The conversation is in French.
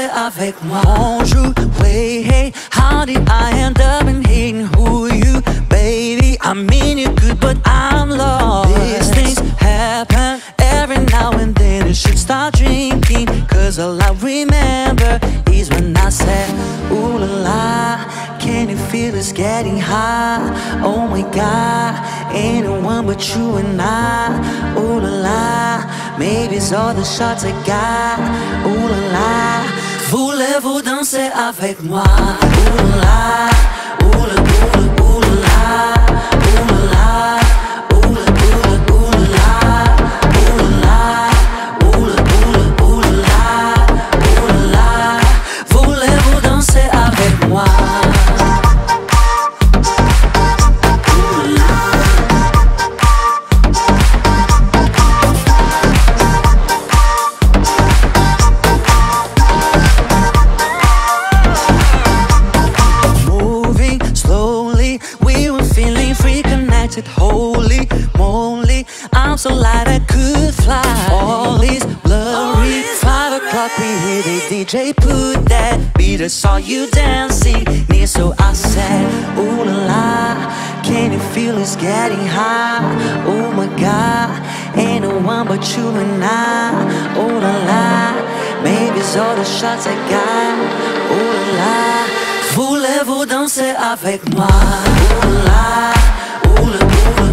danser avec moi. On joue, wait, hey, how did I end up in hating who you, baby? I mean you good, but I'm lost. These things happen every now and then. You should start drinking, cause all I remember is when I said, ooh la la, can you feel it's getting hot? Oh my God, ain't no one but you and I. Ooh la la, maybe it's all the shots I got. Ooh la la, voulez-vous danser avec moi? Ooh la la, ooh la ooh la ooh la, ooh la la. Holy moly, I'm so light I could fly. All is blurry, 5 o'clock we hear the DJ put that beat. I saw you dancing near, so I said, ooh la la, can you feel it's getting hot? Oh my God, ain't no one but you and I. Oh la la, maybe it's all the shots I got. Oh la la, voulez-vous danser avec moi? Oh la la, ooh la ooh la.